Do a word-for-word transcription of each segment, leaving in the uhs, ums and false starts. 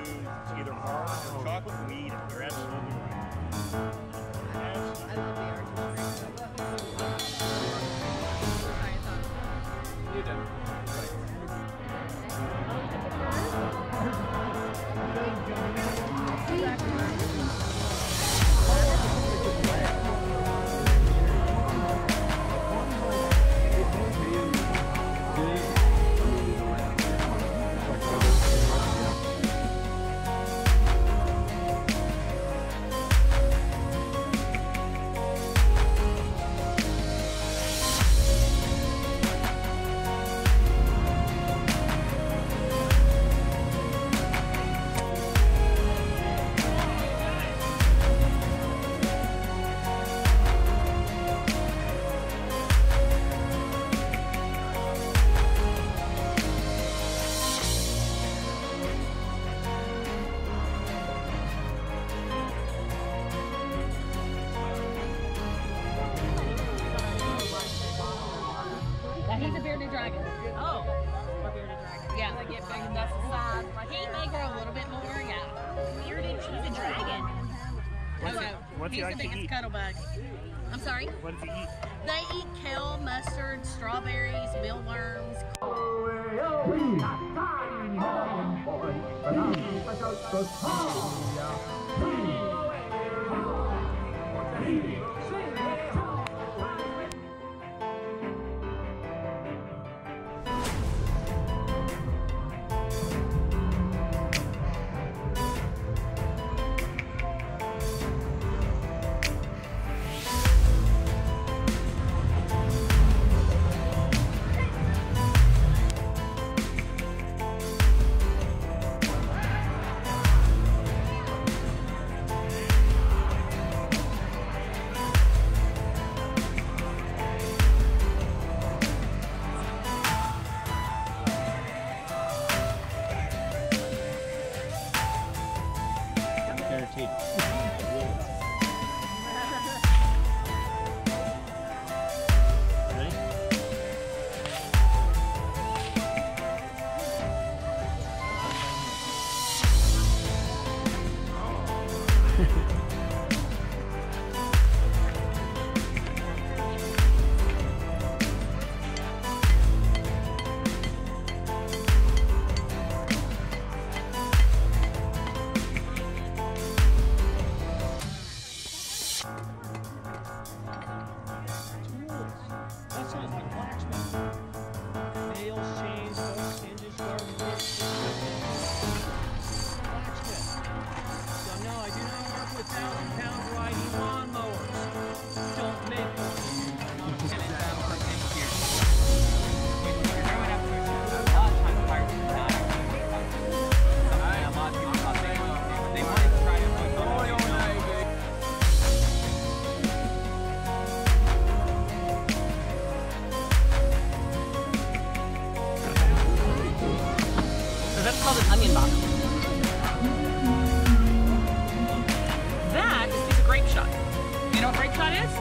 It's either hard or chocolate weed. You're absolutely right. I love the You do. He's a bearded dragon. Oh, a bearded dragon. Yeah, they get big enough size. Like he may grow a little bit more. Yeah, bearded. He's a dragon. What's, okay. it, what's He's he like the to biggest eat? cuddle bug. I'm sorry. What does he eat? They eat kale, mustard, strawberries, mealworms. That's called an onion box. That is a piece of grape shot. You know what grape shot is?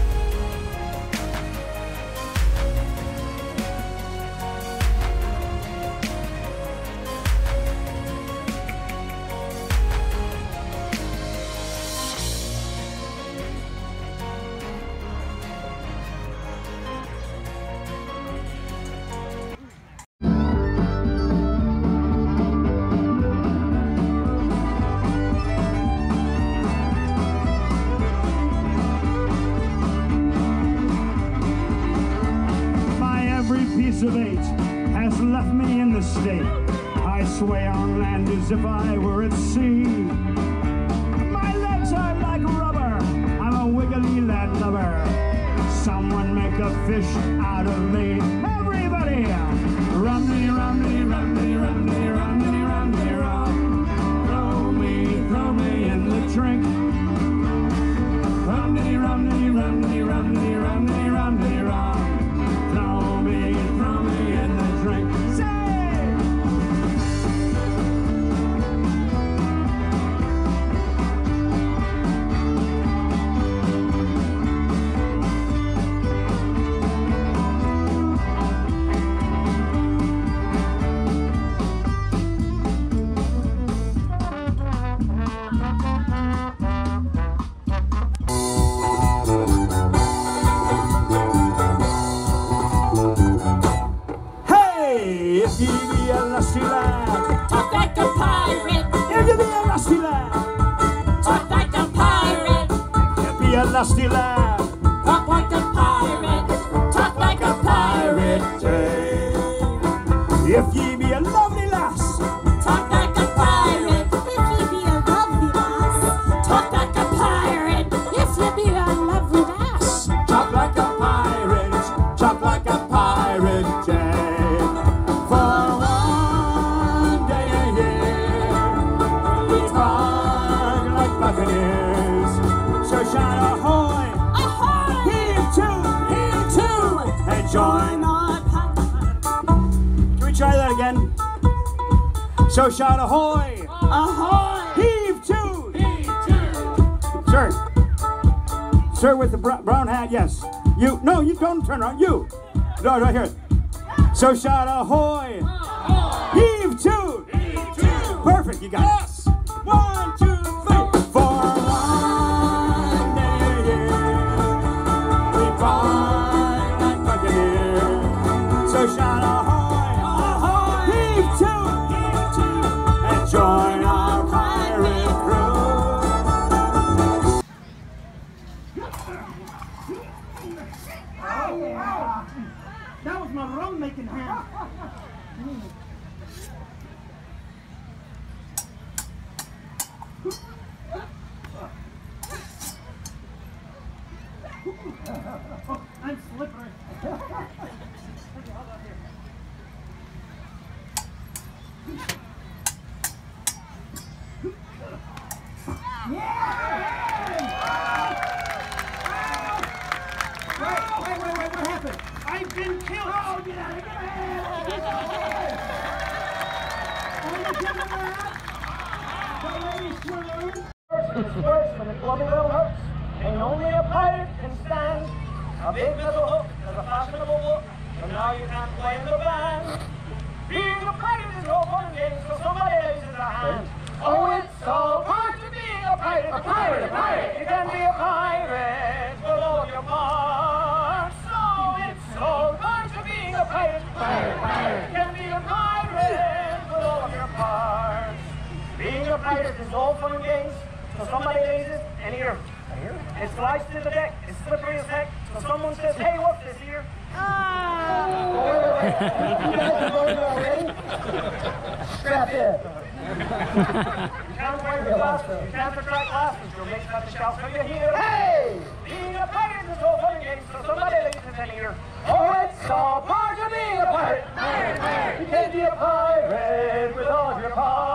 Piece of eight has left me in the state. I sway on land as if I were at sea. My legs are like rubber. I'm a wiggly land lubber. Someone make a fish out of me. Everybody, rummy, rummy, rummy, rummy, rummy, rummy, rum. Throw me, throw me in the drink. Rummy, rummy, rummy, rummy, rummy, rummy, rum. Throw me, throw me in the drink. Say! lusty lad. Talk like a pirate, talk like a pirate, Jane. If ye be a lovely lass, talk like a pirate. If ye be a lovely lass, talk like a pirate. If ye be a lovely lass, talk like a pirate, talk like a pirate, Jane. For one day a year, we talk like Buccaneers. So shout ahoy, ahoy, heave to, heave to, and join our pirate. Can we try that again? So shout ahoy, ahoy, heave to, heave to. Sir, sir with the br brown hat, yes. You, no, you don't turn around, you. No, right here. So shout ahoy, ahoy, heave to, heave to. Perfect, you got yes. it. One, two, three. For one day a year, we fight like Buccaneers. So shout ahoy, ahoy, heave to, heave to. and join our pirate crew. Oh, wow. That was my rum making hand. Oh, I'm slippery. Wait, wait, wait, wait, what happened? I've been killed! Oh, get out of here! Get out of here! Oh, you killed me out? The lady swooned. It's worse when the clubbing little hurts, and only a pirate can stand. A big metal hook is a fashionable look, and now you can't play in the band. Being a pirate is no fun and games, so somebody raises a hand. Oh, it's so hard to be a pirate, a pirate, a pirate. You can be a pirate with all of your parts. So it's so hard to be a pirate, pirate, pirate. You can be a pirate with all of your parts. Being a pirate is no fun and games, so somebody raises an ear. It slides to the deck, it's slippery as heck, so someone says, hey, what's this here? Ah! Oh, wait, wait, wait. You guys are going already? Strap in. You can't wear your glasses, you can't attract glasses, you'll make such a shout from your heel. Hey! Being a pirate is no fun and games, so somebody raises an ear. Oh, it's so hard to be a pirate! Pirate, pirate! You can't be a pirate with all your parts.